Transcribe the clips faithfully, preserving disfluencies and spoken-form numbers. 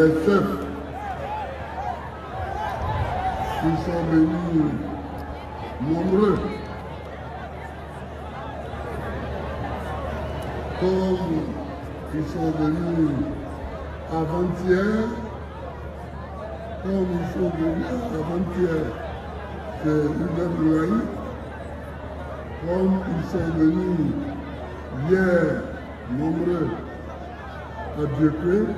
les chefs qui sont venus nombreux, comme ils sont venus avant-hier, comme ils sont venus avant-hier chez Hubert Louaï, comme ils sont venus hier nombreux à Dieuclé,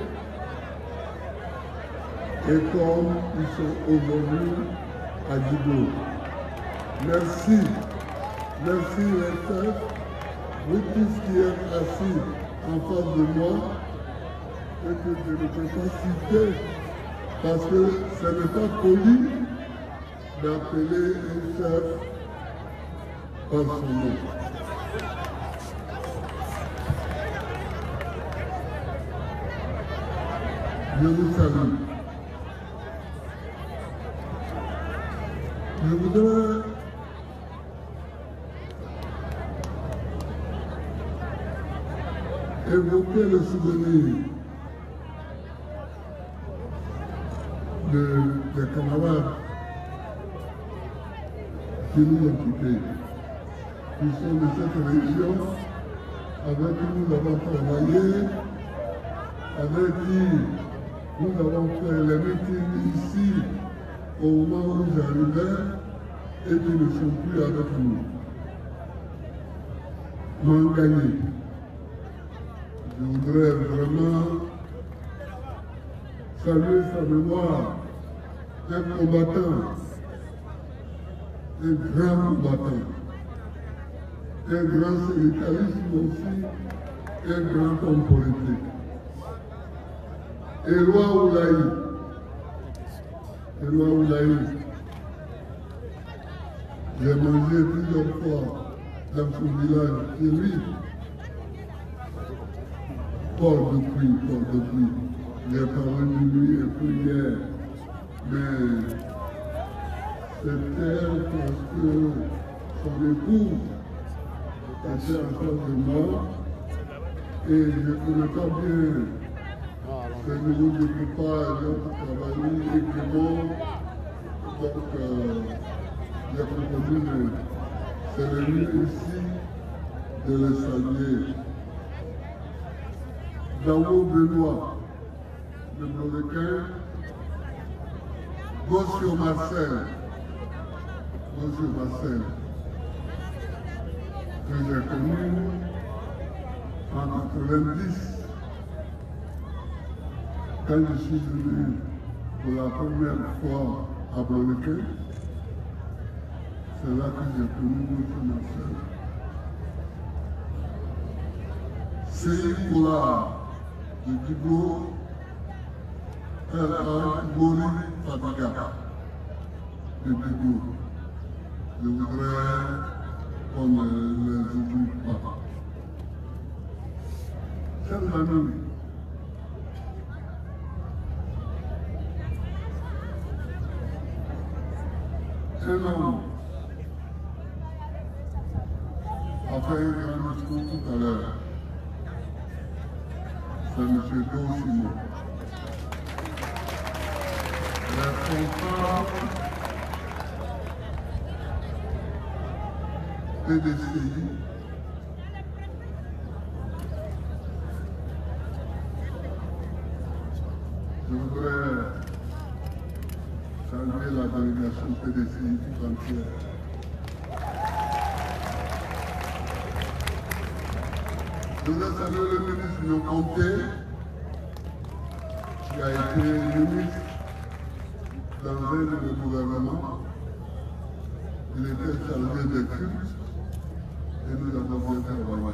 et comme ils sont aujourd'hui à Djibo. Merci, merci les chefs, vous tous qui êtes assis en face de moi, et que je ne peux pas citer, parce que ce n'est pas poli d'appeler un chef par son nom. Je vous salue. Je voudrais évoquer le souvenir de, des camarades qui nous ont quittés, qui sont de cette région, avec qui nous avons travaillé, avec qui nous avons fait les meetings ici au moment où j'arrivais et qui ne sont plus avec nous. Mangani, je voudrais vraiment saluer sa mémoire, un combattant, un grand combattant, un grand syndicaliste aussi, un grand homme politique. Éloi Oulaï, Éloi Oulaï, j'ai mangé plusieurs fois dans son village, chez lui, Port de Puy, Port de Puy. J'ai parlé de lui et puis hier, mais c'était parce que son épouse était en face de moi et je ne connais pas bien ce niveau de coupage entre Cavani et Clément. Donc, euh, j'ai proposé de c'est venu ici de le saluer. Dao Benoît, de Blodequin, Gossio Marcel, Gossio Marcel, que j'ai connu en quatre-vingt-dix, quand je suis venu pour la première fois à Blodequin. C'est là que j'ai connu Gossio Marcel. C'est Koula de Djibo, elle a Gori Fatiga de Djibo. Je voudrais qu'on ne les oublie pas. Chers amis, un homme a fait un grand discours tout à l'heure. C'est M. Dosimo. Responsable P D C I, je voudrais saluer la délégation P D C I tout entière. Je voudrais saluer le ministre Nyokonté, qui a été ministre dans un de gouvernement. Il était chargé des cultes et nous avons bien travaillé.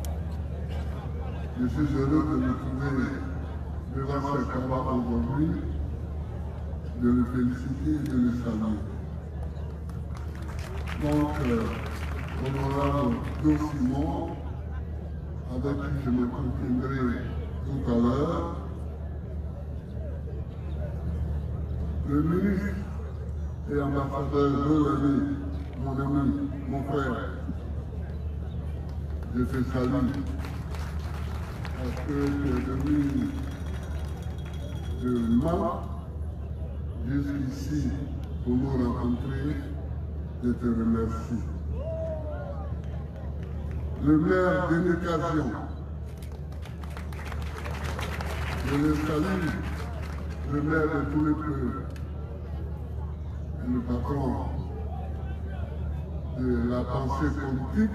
Je suis heureux de me trouver devant ce combat aujourd'hui, de le féliciter et de le saluer. Donc, euh, honorable Dosimo, avec qui je me continuerai tout à l'heure, le ministre et ambassadeur Joël, mon ami, mon frère, je te salue parce que tu es venu de Mans jusqu'ici pour nous rencontrer, je te remercie. Le maire d'Éducation, je le salue, le maire de tous les peuples, et le patron de la pensée politique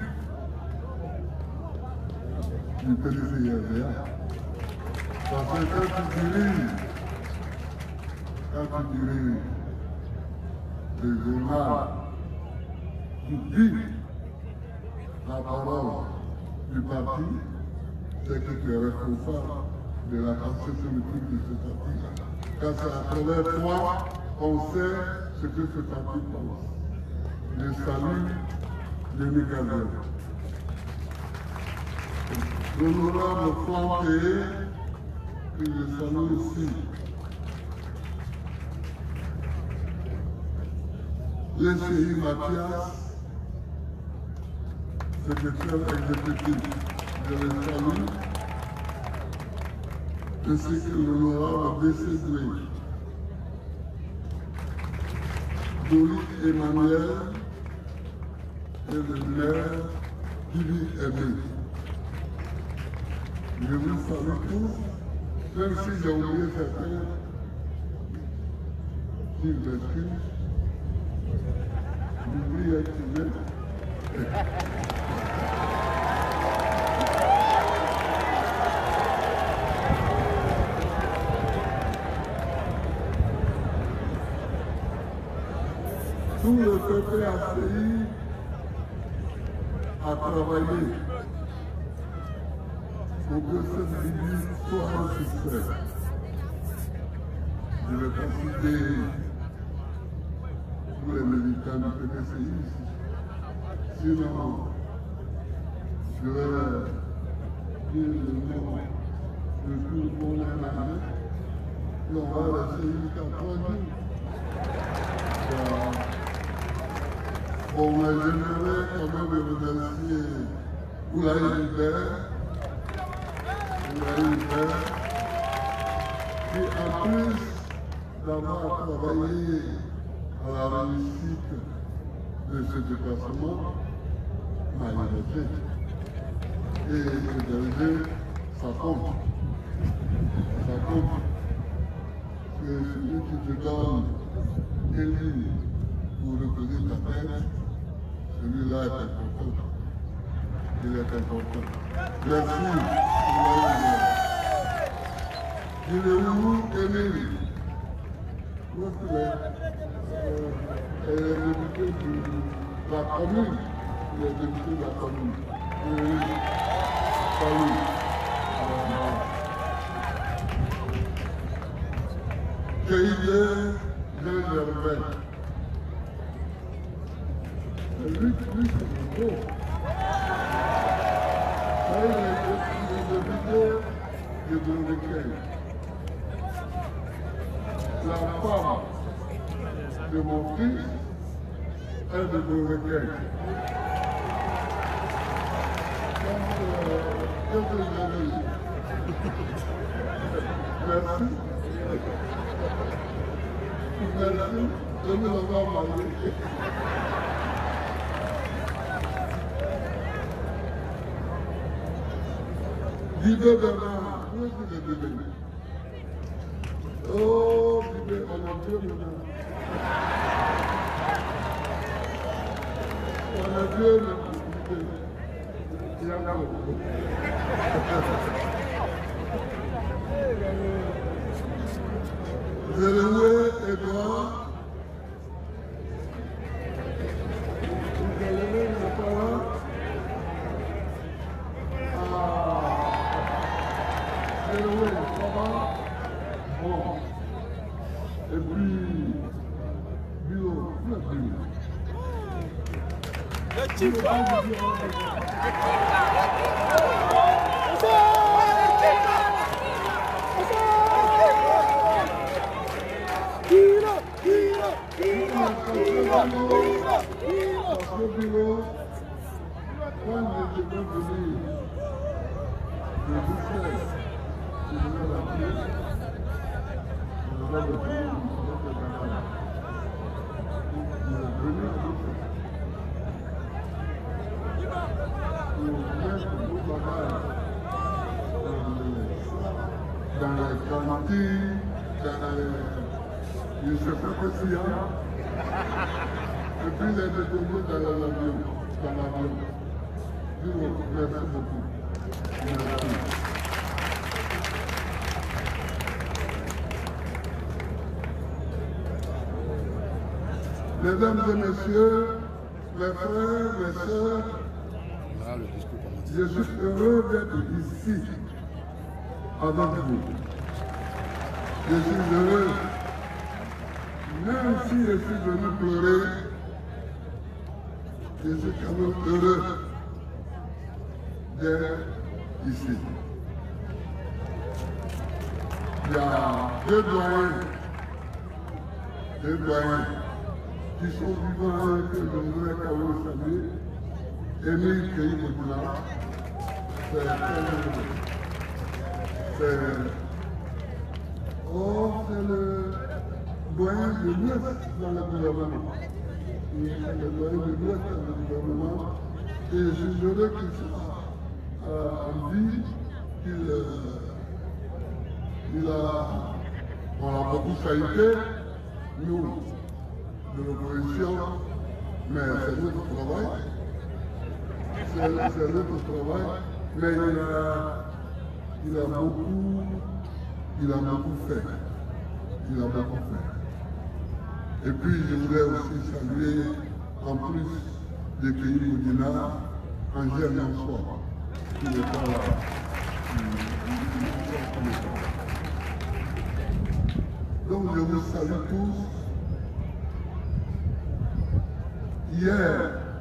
du P D C I R D A. Parce que quand tu diriges, quand tu diriges le journal qui dit la parole du parti, c'est que tu es responsable de la pensée politique de ce parti. Car c'est à travers toi qu'on sait ce que ce parti pense. Je salue Denis Gazel. L'honorable Franck Théé, que je salue aussi. Le C I Mathias, secrétaire exécutif, je le salue, ainsi que l'honorable B C Doué, Dolly Emmanuel et le maire Billy Aimé. Je vous salue tous, même si j'ai oublié certains, s'ils m'excusent, j'oublie un petit. Tout le peuple A C I a travaillé pour que cette visite soit un succès. Je vais pas citer tous les militants du P D C I ici. Sinon, je vais dire le nom de tout le monde en année. Et on va laisser jusqu'à trois jours. Bon, mais j'aimerais quand même remercier Oulaye Hubert, Oulaye Hubert, qui en plus d'avoir travaillé à la réussite de ce déplacement, m'a aidé. Et d'aider, ça compte. Ça compte. C'est celui qui te donne des lignes pour reposer ta tête. Celui-là est important. Il est important. Merci. Il est où, Émile? Où est-ce qu'il est? Il est député de la commune. Il est député de la commune. Oui. Salut. Keïdé de Gervais. Lui, lui, c'est beau. Ça, il est député de Dominicane. La femme de mon fils est de Dominicane. Donc, qu'est-ce que j'ai dit? Merci. Merci de nous avoir mariés. Bibé Bernard, où est-ce que Bibé? Oh, Bibé, on a Dieu maintenant. On a Dieu maintenant. Il y a là. Zeroué Edouard. Vous allez mettre la parole à Zeroué, ça va? Bon. Et puis, Bilo, où est Bilo? Le type Parce que Bilo, quand je devais venir de Bruxelles, je venais la pied, faire le tour, il est venu pour mettre vos bagages dans les cantines, dans les... je ne sais pas quoi s'il y a. Et puis les détenus dans l'avion. Dans l'avion. Merci beaucoup. Merci. Mesdames et messieurs, mes frères, mes sœurs, je suis heureux d'être ici avec vous. Je suis heureux, même si je suis venu pleurer, je suis quand même heureux d'être ici. Il y a deux doyens, deux doyens qui sont vivants et que je voudrais quand même saluer. Émile Keï-Modula, c'est oh, c'est le doyen de l'Ouest dans le gouvernement. C'est le doyen de l'Ouest dans le gouvernement. Et je suis heureux qu'il soit en vie, qu'il il a, on a beaucoup saillité, nous, de l'opposition, mais c'est notre travail. C'est notre travail, mais il a, il a beaucoup, il a beaucoup fait. Il a beaucoup fait. Et puis je voudrais aussi saluer, en plus de Keï-Modula, Angèle Nansois, qui n'est pas là. Donc je vous salue tous. Hier,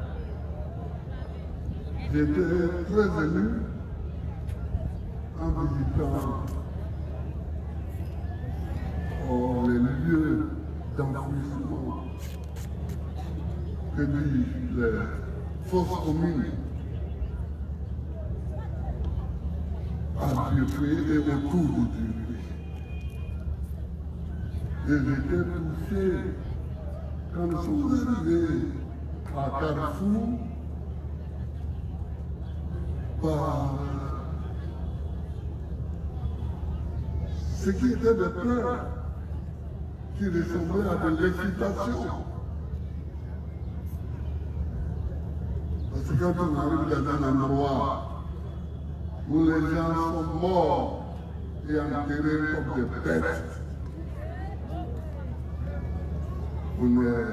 j'étais très ému en visitant oh, les lieux d'enfouissement que disent les forces communes à Dieu-Puy et autour de Dieu-Puy. Et j'étais touché quand nous sommes arrivés à Carrefour par ce qui était des pleurs qui ressemblaient à de l'excitation. Parce que quand on arrive dans un endroit où les gens sont morts et enterrés comme des bêtes, on est,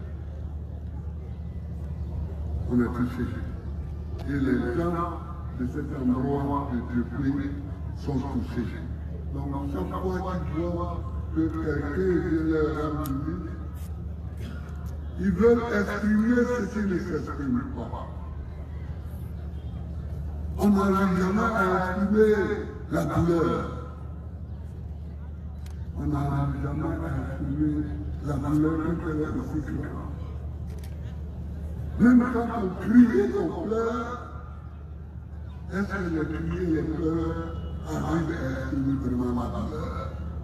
on est touché. Et les gens de cet endroit de Dieu-Puy sont touchés. Donc chaque fois qu'ils voient que quelqu'un vient leur rendre visite, ils veulent exprimer ce qui ne s'exprime pas. On n'arrive jamais à exprimer la douleur. On n'arrive jamais à exprimer la douleur quand elle est aussi grande. Même quand on crie et qu'on pleure, est-ce que les cris et les pleurs arrivent à exprimer vraiment la douleur?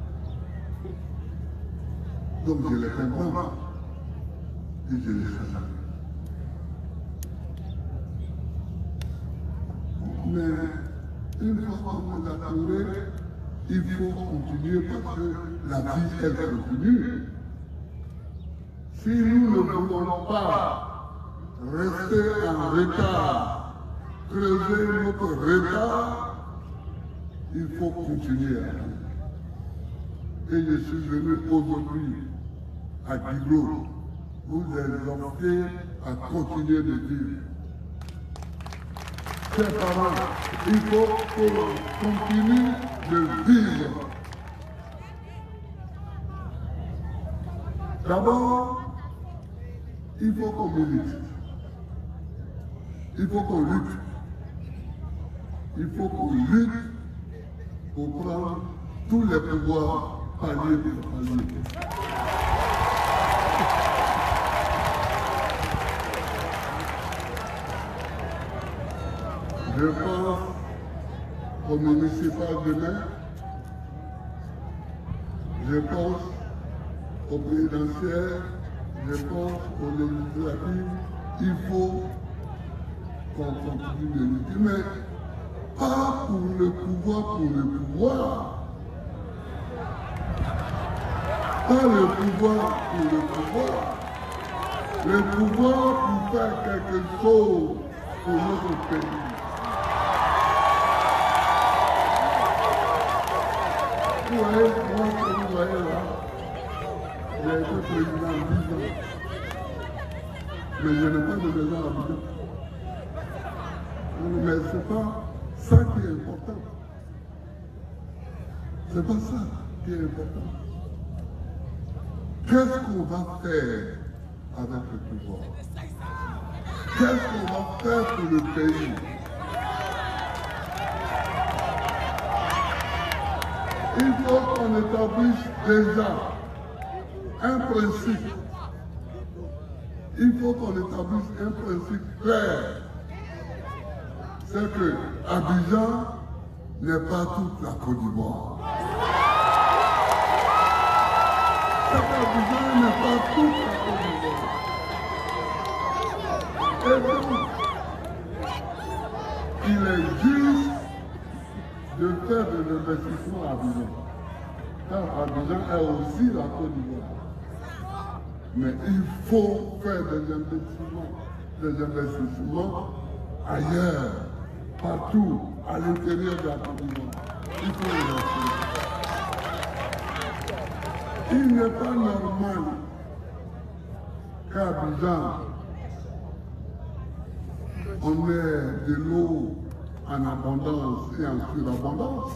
Donc je les comprends et je les salue. Mais une fois qu'on a pleuré, il faut continuer parce que la vie, elle continue. Si nous ne voulons pas rester en retard, creuser notre retard, il faut continuer à vivre. Et je suis venu aujourd'hui à Guiglo vous exhorter à continuer de vivre. Chers parents, il faut qu'on continue de vivre. D'abord, il faut qu'on milite. Il faut qu'on lutte. Il faut qu'on lutte pour prendre tous les pouvoirs palier par palier. Je pense au municipal demain, je je pense au présidentiel, je pense aux législatives, il faut qu'on continue de lutter, mais pas pour le pouvoir, pour le pouvoir. Pas le pouvoir pour le pouvoir. Le pouvoir pour faire quelque chose pour notre pays. Vous voyez, moi, que vous voyez là, j'ai été président dix ans. Mais je n'ai pas de maison à Abidjan. Mais ce n'est pas ça qui est important. Ce n'est pas ça qui est important. Qu'est-ce qu'on va faire avec le pouvoir? Qu'est-ce qu'on va faire pour le pays? Il faut qu'on établisse déjà un principe. Il faut qu'on établisse un principe clair. C'est que Abidjan n'est pas toute la Côte d'Ivoire. C'est qu'Abidjan n'est pas toute la Côte d'Ivoire. Et donc, il est juste de faire de l'investissement à Abidjan. Car Abidjan est aussi la Côte d'Ivoire. Mais il faut faire des investissements, des investissements ailleurs, partout, à l'intérieur de la Côte d'Ivoire. Il faut investir. Il n'est pas normal qu'à Abidjan, on ait de l'eau en abondance et en surabondance,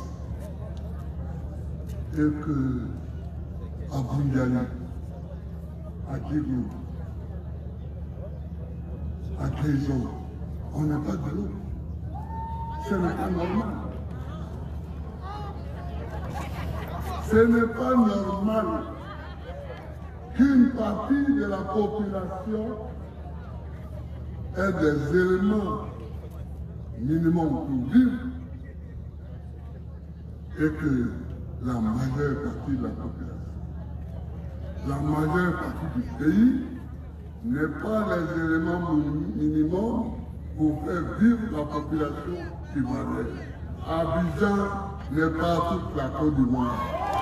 et que à Boundiali, à Djigou, à Grison, on n'a pas de l'eau. Ce n'est pas normal. Ce n'est pas normal qu'une partie de la population ait des éléments minimum pour vivre et que la majeure partie de la population, la majeure partie du pays n'ait pas les éléments minimums pour faire vivre la population ivoirienne. Abidjan n'est pas toute la Côte d'Ivoire.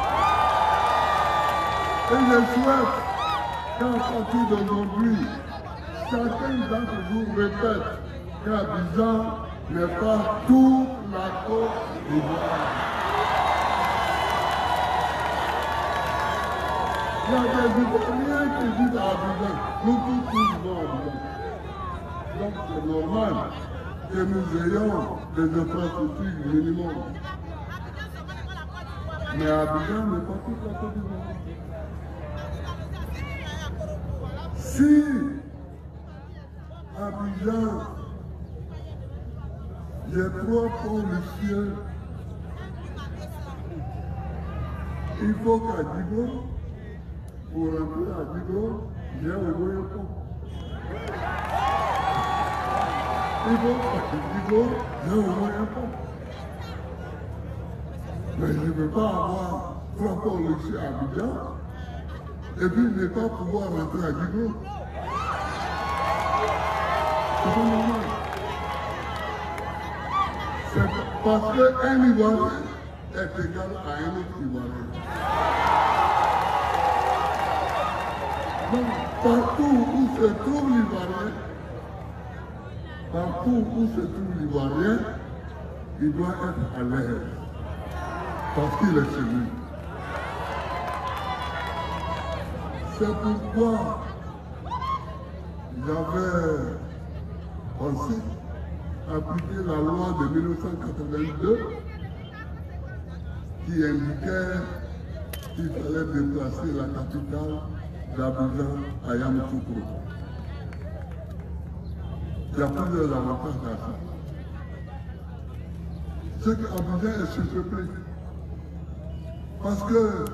Et je souhaite qu'à partir d'aujourd'hui, chacun d'entre vous répète qu'Abidjan n'est pas toute la Côte d'Ivoire. Il y a des Ivoiriens qui vivent à Abidjan. Nous tous, tous vivons à Abidjan. Donc c'est normal que nous ayons des infrastructures minimum. Mais Abidjan n'est pas toute la Côte d'Ivoire. Si Abidjan, j'ai trois ponts Lucien, il faut qu'à Djigo, pour rentrer à Djigo, j'ai au moins un pont. Il faut qu'à Djigo, j'ai au moins un pont. Mais je ne peux pas avoir trois ponts Lucien à Abidjan et puis ne pas pouvoir rentrer à Djigo. C'est pas normal. C'est parce qu'un Ivoirien est égal à un autre Ivoirien. Donc, partout où se trouve l'Ivoirien, partout où se trouve l'Ivoirien, il doit être à l'aise. Parce qu'il est chez lui. C'est pourquoi j'avais pensé appliquer la loi de mille neuf cent quatre-vingt-deux qui indiquait qu'il fallait déplacer la capitale d'Abidjan à Yamoussoukro. Il y a plusieurs avantages à ça. C'est qu'Abidjan est surpeuplé. Parce que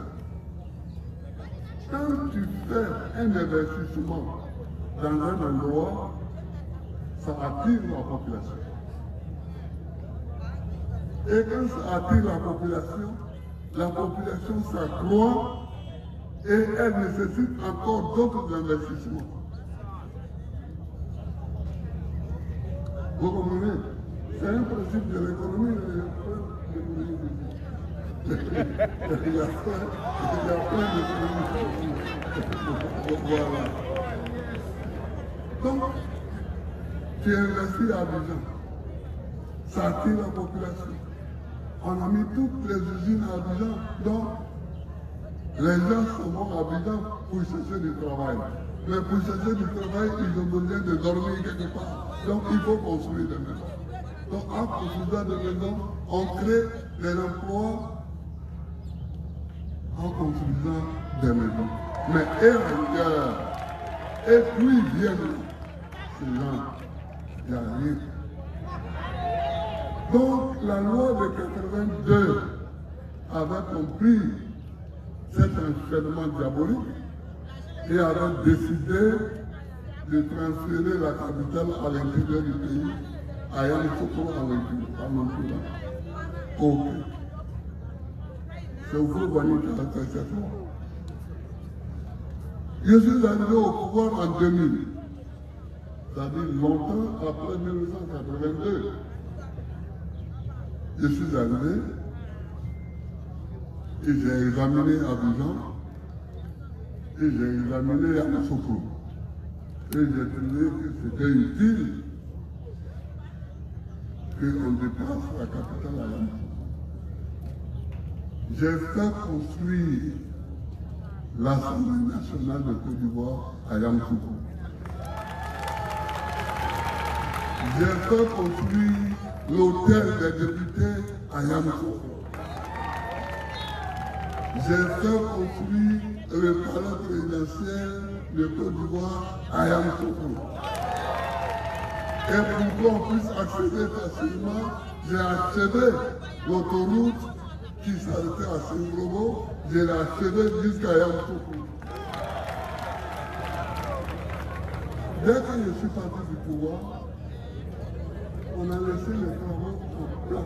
quand tu fais un investissement dans un endroit, ça attire la population. Et quand ça attire la population, la population s'accroît Et elle nécessite encore d'autres investissements. Vous comprenez? C'est un principe de l'économie. Il y a plein d'économies. Voilà. Donc, tu investis à Abidjan. Ça attire la population. On a mis toutes les usines à Abidjan, donc les gens sont bons à Abidjan pour chercher du travail. Mais pour chercher du travail, ils ont besoin de dormir quelque part. Donc il faut construire des maisons. Donc en construisant des maisons, on crée des emplois en construisant des maisons. Mais et ailleurs, et puis viennent ces gens, il n'y a rien. Donc la loi de quatre-vingt-deux avait compris cet enchaînement diabolique et avait décidé de transférer la capitale à l'intérieur du pays, à Yamoussoukro à l'intérieur, à Mantoula. Ok. C'est au Fourbani qui a fait cette loi. Je suis arrivé au pouvoir en deux mille, c'est-à-dire longtemps après mille neuf cent quatre-vingt-deux. Je suis arrivé et j'ai examiné Abidjan et j'ai examiné Yamoussoukro. Et j'ai trouvé que c'était utile qu'on déplace la capitale à Yamoussoukro. J'ai fait construire l'Assemblée nationale de Côte d'Ivoire à Yamoussoukro. J'ai fait construire l'hôtel des députés à Yamoussoukro. J'ai fait construire le palais présidentiel de Côte d'Ivoire à Yamoussoukro. Et pour qu'on puisse accéder facilement, j'ai achevé l'autoroute qui s'arrêtait à Saint-Robo, je l'ai achevé jusqu'à Yamoussoukro. Dès que je suis parti du pouvoir, on a laissé les travaux en plat.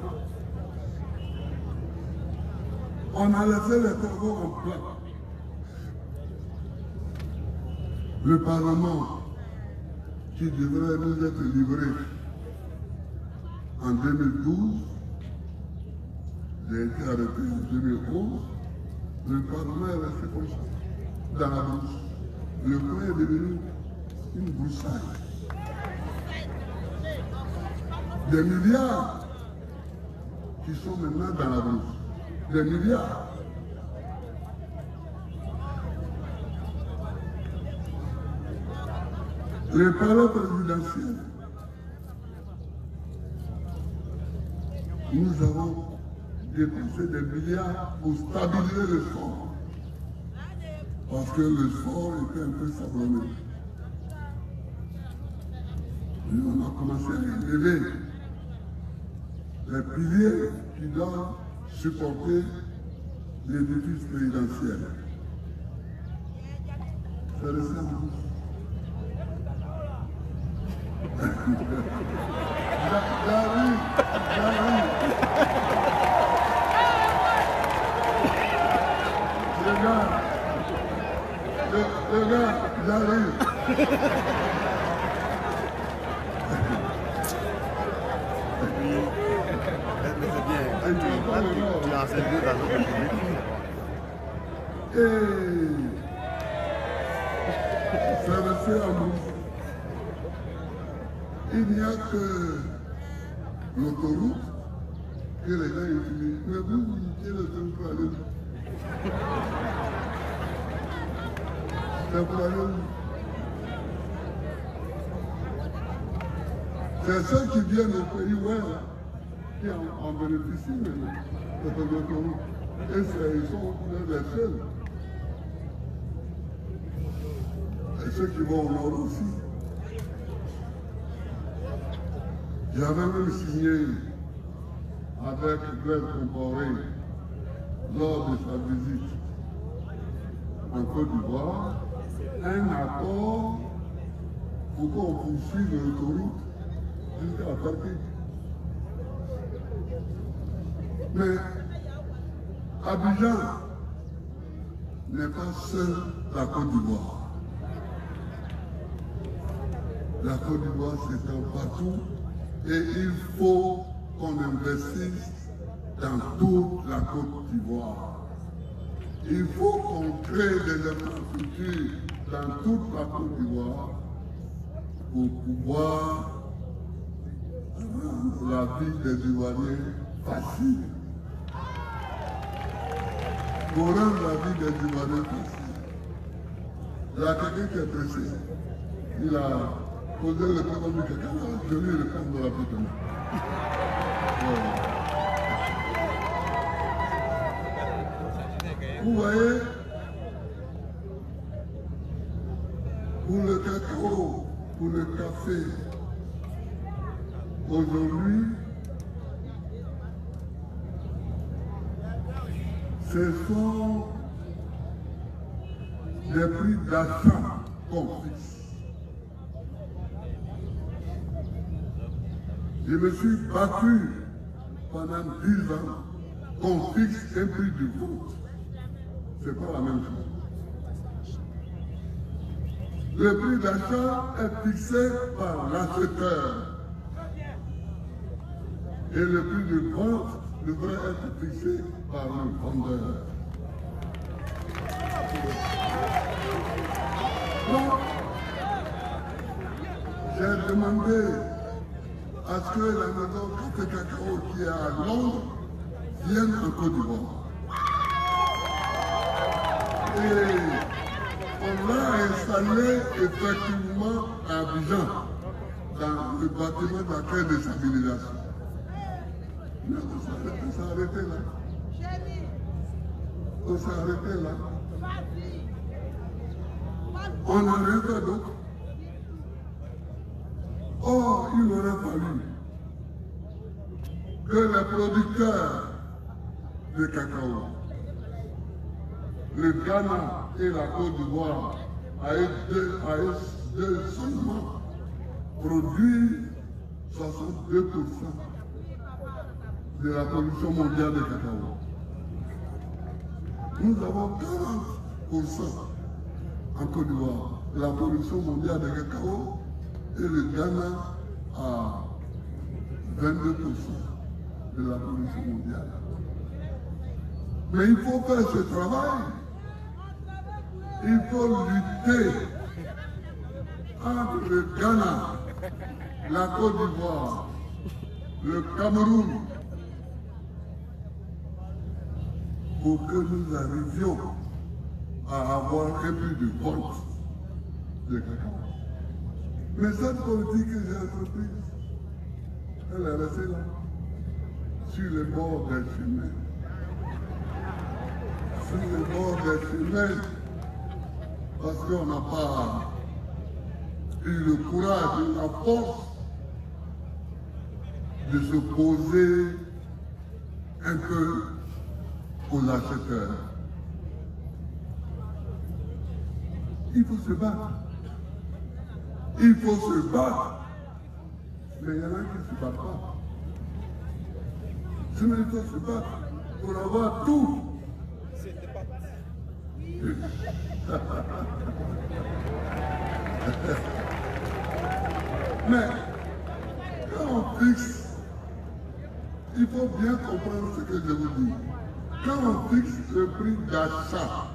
On a laissé les travaux en plat. Le Parlement qui devrait nous être livré en deux mille douze, j'ai été arrêté en deux mille onze, le Parlement est resté comme ça, dans la brousse. Le coin est devenu une broussaille. Des milliards qui sont maintenant dans la brousse. Des milliards. Le palais présidentiel, nous avons dépensé des milliards pour stabiliser le sport. Parce que le sport était un peu sablonneux. Et on a commencé à élever les piliers qui doivent supporter l'édifice présidentiel. C'est le simple. J'arrive, j'arrive. Les gars, les gars, j'arrive. Et c'est resté en bouche. Il n'y a que l'autoroute que les gens utilisent. Mais vous, vous utilisez le train pour aller où? C'est pour aller où? C'est ceux qui viennent au pays ouest qui en, en bénéficient maintenant de cette autoroute. Et ils sont les seuls. Et ceux qui vont au nord aussi. J'avais même signé avec Blaise Compaoré lors de sa visite en Côte d'Ivoire un accord pour qu'on poursuive l'autoroute jusqu'à Paris. Mais Abidjan n'est pas seule la Côte d'Ivoire. La Côte d'Ivoire s'étend partout et il faut qu'on investisse dans toute la Côte d'Ivoire. Il faut qu'on crée des infrastructures dans toute la Côte d'Ivoire pour pouvoir rendre la vie des Ivoiriens facile. Pour rendre la vie des Ivoiriens facile. Il y a quelqu'un qui est pressé. Il a posé le problème de quelqu'un. Je lui réponds rapidement. Voilà. Vous voyez, pour le cacao, pour le café, aujourd'hui, ce sont des prix d'achat qu'on fixe. Je me suis battu pendant dix ans qu'on fixe un prix de vente. Ce n'est pas la même chose. Le prix d'achat est fixé par l'acheteur. Et le prix de vente devrait être fixé par le vendeur. Donc, j'ai demandé à ce que la maison Café Cacao qui est à Londres vienne en Côte d'Ivoire. Et on l'a installé effectivement à Abidjan, dans le bâtiment de la caisse de stabilisation. Mais on s'est arrêté là. On s'est arrêté là. On n'a rien fait d'autre. Or, il aurait fallu que les producteurs de cacao, le Ghana et la Côte d'Ivoire aient deux, deux seulement produit soixante-deux pour cent de la production mondiale de cacao. Nous avons quarante pour cent en Côte d'Ivoire de la production mondiale de cacao et le Ghana a vingt-deux pour cent de la production mondiale. Mais il faut faire ce travail. Il faut lutter entre le Ghana, la Côte d'Ivoire, le Cameroun, pour que nous arrivions à avoir un prix de vente de cacao. Mais cette politique que j'ai entreprise, elle est restée là, sur les bords des chemins. Sur les bords des chemins, parce qu'on n'a pas eu le courage et la force de se poser un peu aux acheteurs. Il faut se battre. Il faut se battre. Mais il y en a qui ne se battent pas. Sinon, il faut se battre pour avoir tout. Mais quand on fixe, il faut bien comprendre ce que je vous dis. Quand on fixe le prix d'achat,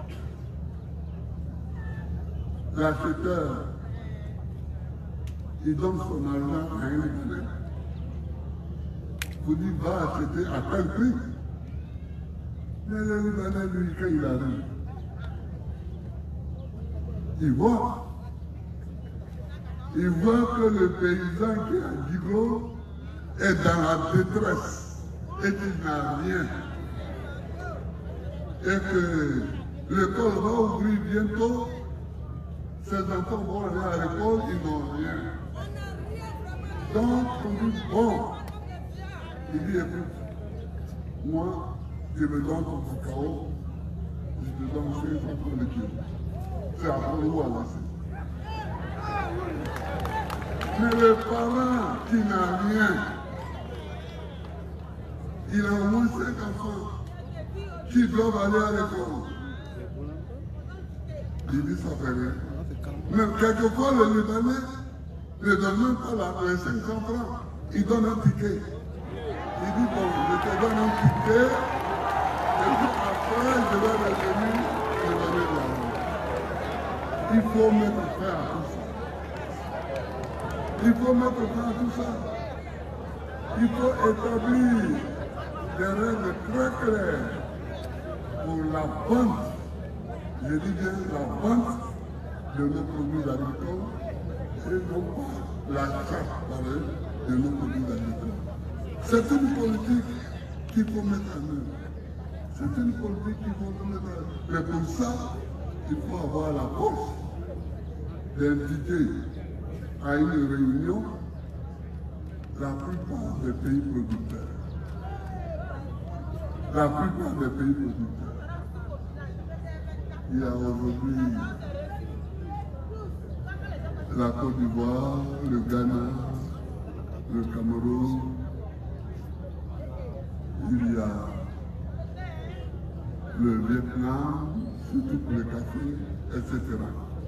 l'acheteur, il donne son argent à un Libanais. Vous dites, va acheter à quel prix? Mais le Libanais, lui, quand il arrive, il voit. Il voit que le paysan qui est à Diglo est dans la détresse et qu'il n'a rien. Et que l'école va ouvrir bientôt, ses enfants vont aller à l'école, ils n'ont rien. Donc, on dit, bon, il dit, écoute, moi, je me donne ton cacao, je te donne cinq cents de kilo. C'est à vous à lancer. Mais le parent qui n'a rien, il a au moins cinq enfants qui doivent aller à l'école. Il dit ça fait rien. Mais quelquefois, le Libanais ne donne même pas la, les cinq cents francs. Il donne un ticket. Il dit, bon, je te donne un ticket, et puis après, je vais revenir te donner de l'argent. Il faut mettre fin à tout ça. Il faut mettre fin à tout ça. Il faut établir des règles très claires pour la vente, je dis bien la vente de nos produits agricoles et non pas l'achat de nos produits agricoles. C'est une politique qu'il faut mettre en œuvre. C'est une politique qu'il faut mettre en œuvre. Mais pour ça, il faut avoir la force d'inviter à une réunion la plupart des pays producteurs. La plupart des pays producteurs. Il y a aujourd'hui la Côte d'Ivoire, le Ghana, le Cameroun, il y a le Vietnam, surtout pour le café, et cetera.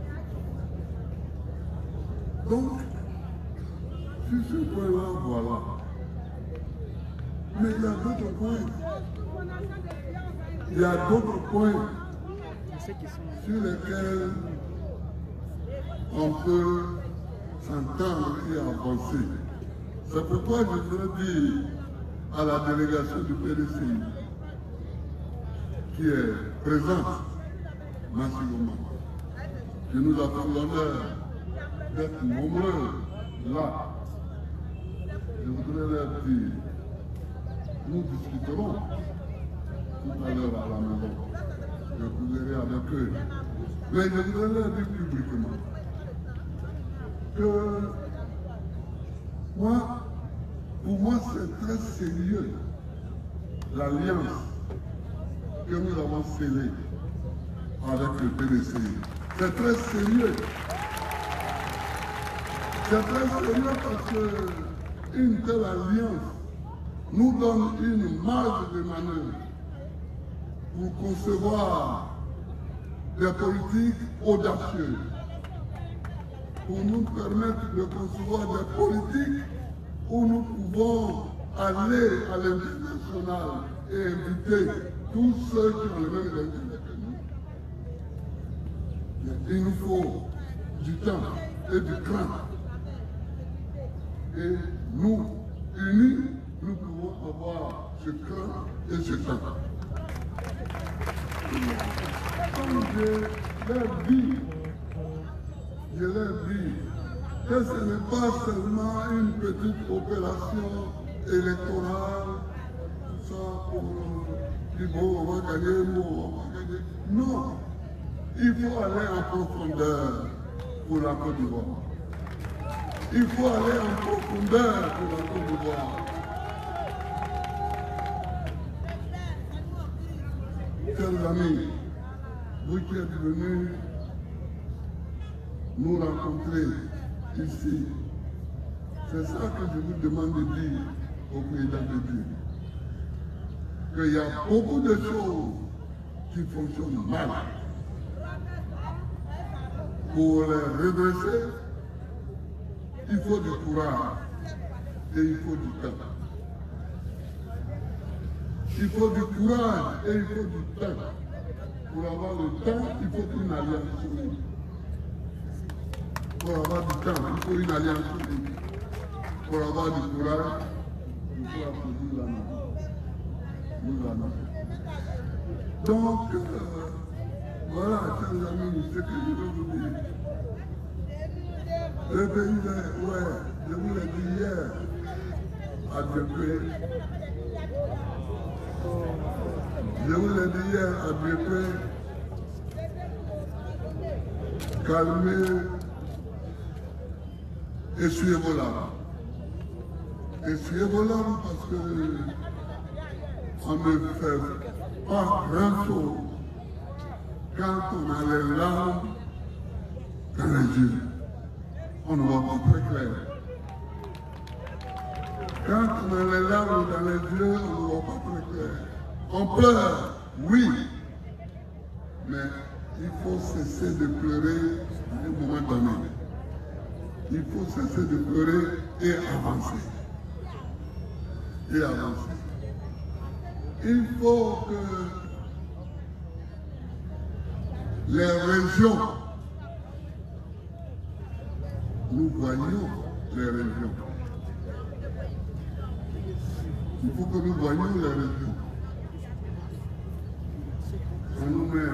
Donc, sur ce point-là, voilà. Mais il y a d'autres points. Il y a d'autres points sur lesquels on peut s'entendre et avancer. C'est pourquoi je voudrais dire à la délégation du P D C I qui est présente massivement, que nous avons l'honneur d'être nombreux là. Je voudrais leur dire, nous discuterons tout à l'heure à la maison. Je vous verrai avec eux. Mais je voudrais leur dire publiquement que moi, pour moi, c'est très sérieux l'alliance que nous avons scellée avec le P D C I. C'est très sérieux. C'est très sérieux parce qu'une telle alliance nous donne une marge de manœuvre pour concevoir des politiques audacieuses, pour nous permettre de concevoir des politiques où nous pouvons aller à l'international et inviter tous ceux qui ont le même intérêt que nous. Il nous faut du temps et du cran. Et nous, unis, nous pouvons avoir ce cran et ce temps. Comme je l'ai dit, je l'ai dit, que ce n'est pas seulement une petite opération électorale, tout ça pour dire bon, on va gagner, bon, on va gagner. Non, il faut aller en profondeur pour la Côte d'Ivoire. Il faut aller en profondeur pour la Côte d'Ivoire. Chers amis, vous qui êtes venus nous rencontrer ici, c'est ça que je vous demande de dire au président de Dieu. Qu'il y a beaucoup de choses qui fonctionnent mal. Pour les redresser, il faut du courage et il faut du temps. Il faut du courage et il faut du temps. Pour avoir le temps, il faut une alliance solide. Pour avoir du temps, il faut une alliance solide. Pour avoir du courage, il faut applaudir la main. Nous la main. Donc, euh, voilà, chers amis, ce que je veux vous dire. Le pays, ouais, je vous l'ai dit hier, à Dieppe. Je vous l'ai dit hier à Dieppe, calmez, essuyez vos larmes. Essuyez vos larmes parce que on ne fait pas grand chose quand on a les larmes dans les yeux. On ne voit pas très clair. Quand on a les larmes dans les yeux, on ne voit pas très clair. On pleure, oui, mais il faut cesser de pleurer à un moment donné. Il faut cesser de pleurer et avancer. Et avancer. Il faut que les régions, nous voyons les régions. Il faut que nous voyions les régions. On nous met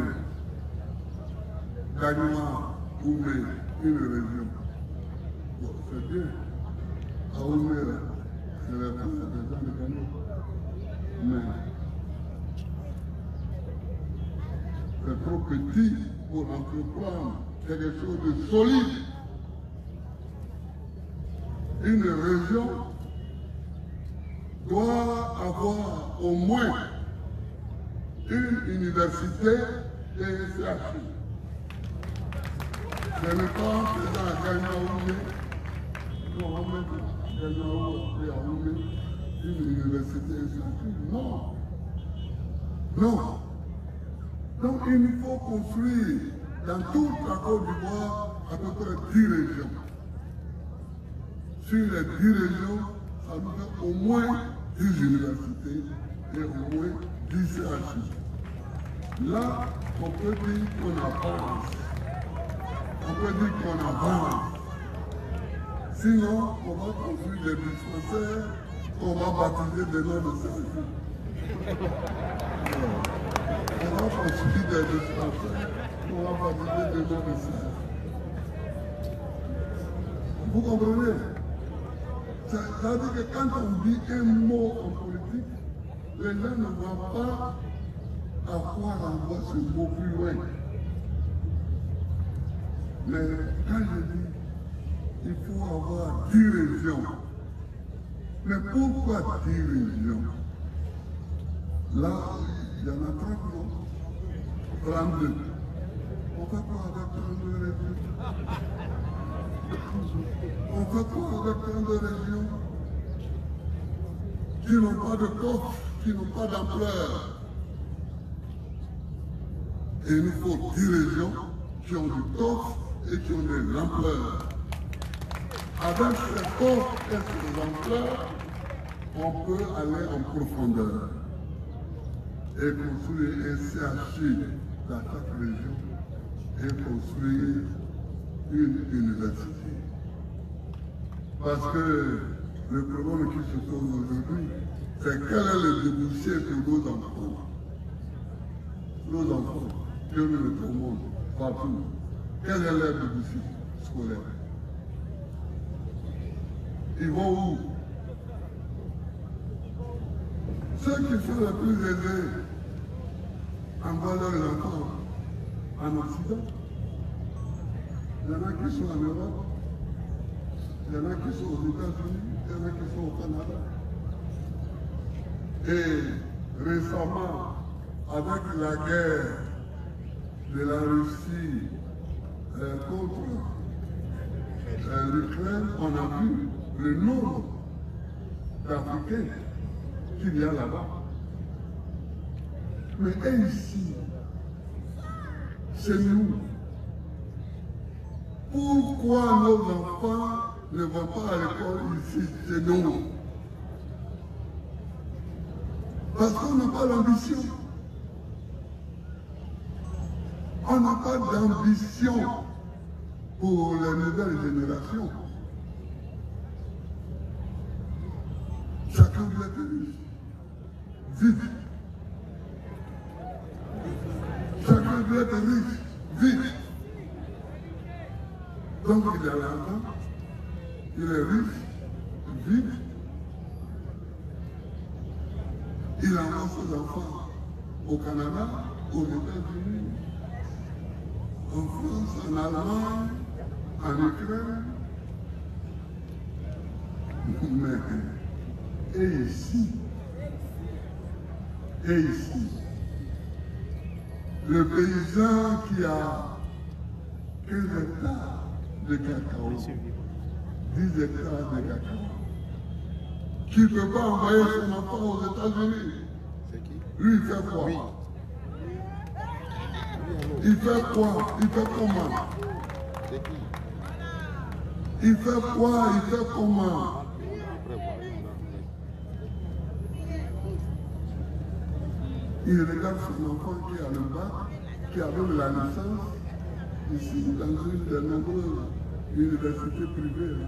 Gagnois ou met une région. Bon, c'est bien. À Oumé, c'est la France des gens de Gagnois. Mais c'est trop petit pour entreprendre quelque chose de solide. Une région doit avoir au moins une université et un C H U. Ce n'est pas présent à Gagnaoumé, non, on met Gagnaoumé et à Oumé, une université et un C H U. Non. Non. Donc il faut construire dans toute la Côte d'Ivoire à peu près dix régions. Sur les dix régions, ça nous fait au moins dix universités et au moins dix C H U. Là, on peut dire qu'on avance. On peut dire qu'on avance. Sinon, on va construire des dispensaires qu'on va baptiser des noms de C H U. On va construire des dispensaires qu'on va baptiser des noms de C H U. Vous comprenez? C'est-à-dire que quand on dit un mot en politique, les gens ne voient pas à quoi renvoie ce mot plus loin. Mais quand je dis il faut avoir dix régions, mais pourquoi dix régions? Là, il y en a trente, non? trente-deux. On fait quoi avec trente-deux régions? On fait quoi avec trente-deux régions qui n'ont pas de coffre, qui n'ont pas d'ampleur? Et il nous faut dix régions qui ont du coffre et qui ont de l'ampleur. Avec ces coffres et ces ampleurs, on peut aller en profondeur et construire un C H U dans chaque région et construire une université. Parce que le problème qui se pose aujourd'hui, c'est quel est le débouché pour nos enfants. Nos enfants que nous mettons partout. Quel est leur débouché scolaire? Ils vont où? Ceux qui sont les plus aisés envoient leurs enfants en Occident. Il y en a qui sont en Europe, il y en a qui sont aux États-Unis, il y en a qui sont au Canada. Et récemment, avec la guerre de la Russie euh, contre euh, l'Ukraine, on a vu le nombre d'Africains qu'il y a là-bas. Mais et ici, c'est nous. Pourquoi nos enfants ne vont pas à l'école ici chez nous? Parce qu'on n'a pas l'ambition. On n'a pas d'ambition pour les nouvelles générations. Chacun veut être riche. Vite. Chacun veut être riche. Vite. Donc il a l'argent, il est riche, vite. Il envoie ses enfants au Canada, aux États-Unis, en France, en Allemagne, en Ukraine. Mais, et ici, et ici, le paysan qui a quinze hectares de cacao, dix hectares de cacao, qui ne peut pas envoyer son enfant aux États-Unis. Lui, il fait quoi? Oui. Il fait quoi? Il fait comment? Il fait quoi? Il fait comment? Il regarde son enfant qui a le bac, qui a même la licence, ici dans une des nombreuses universités privées.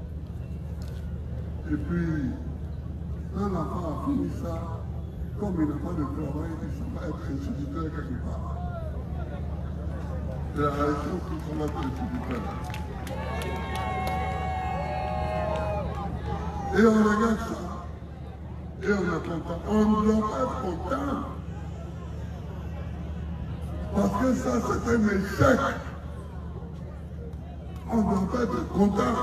Et puis, quand l'enfant a fini ça, comme il n'a pas de travail, il ne va être instituteur quelque part. C'est la raison qu'il faut être instituteur. Et on regarde ça, et on est content. On ne doit pas être content. Parce que ça, c'est un échec. On ne doit pas être content.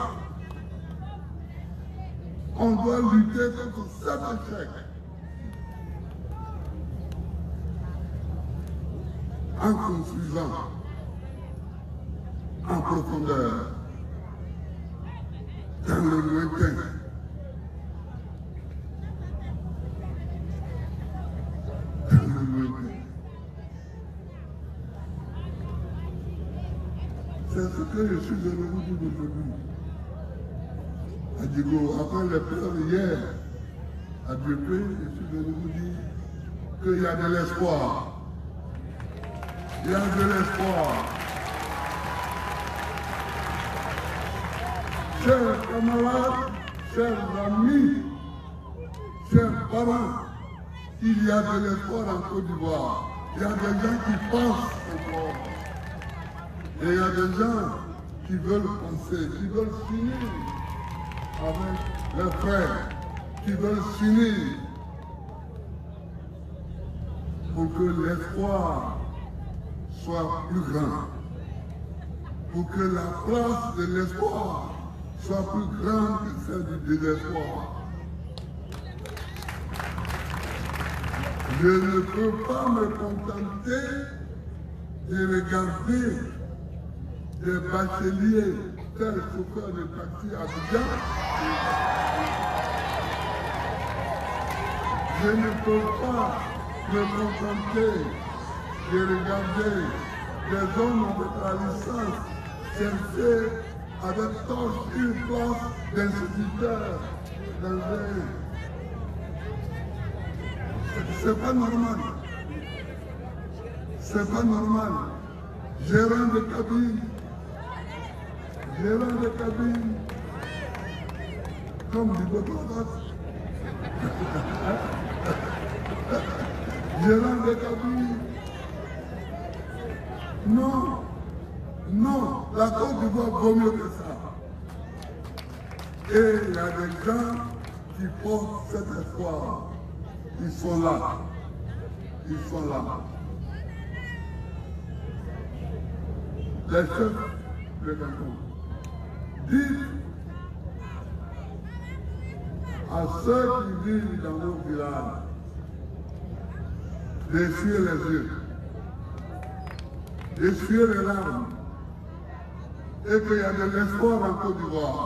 On doit lutter contre cet échec. En construisant en profondeur, dans le lointain, dans le lointain. C'est ce que je suis venu vous dire aujourd'hui. À Digo, après les pleurs hier, à Dieu, je suis venu vous dire qu'il y a de l'espoir. Il y a de l'espoir. Chers camarades, chers amis, chers parents, il y a de l'espoir en Côte d'Ivoire. Il y a des gens qui pensent encore. Et il y a des gens qui veulent penser, qui veulent s'unir avec leurs frères, qui veulent s'unir pour que l'espoir soit plus grand, pour que la place de l'espoir soit plus grande que celle du désespoir. Je ne peux pas me contenter de regarder des bacheliers tels chauffeurs de taxi à Abidjan. Je ne peux pas me contenter de regarder des hommes avec la licence chercher avec torche une place d'instituteur dans un... C'est pas normal. C'est pas normal. Gérant de cabine, gérant de cabine, comme dit votre place. Gérant de cabine. Non, non, la Côte d'Ivoire vaut mieux que ça. Et il y a des gens qui portent cet espoir. Ils sont là. Ils sont là. Les chefs de canton, dites à ceux qui vivent dans nos villages d'essuyer les yeux, d'essuyer les larmes, et qu'il y a de l'espoir en Côte d'Ivoire.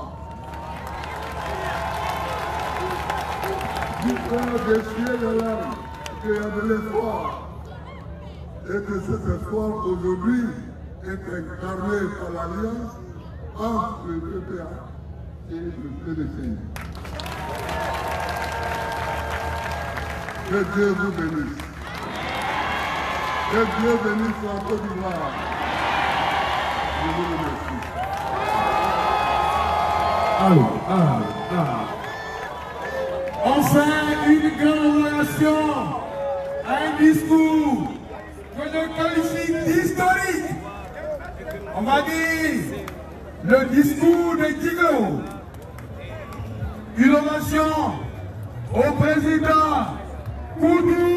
Dites-leur d'essuyer les larmes, qu'il y a de l'espoir, et que cet espoir aujourd'hui est incarné par l'alliance entre le P P A et le P D C I. Que Dieu vous bénisse. Que Dieu bénisse la Côte d'Ivoire. Je vous remercie. Allô, allô, allô. Enfin, une grande relation, un discours que je qualifie d'historique. On m'a dit le discours de Digo. Une ovation au président Koudou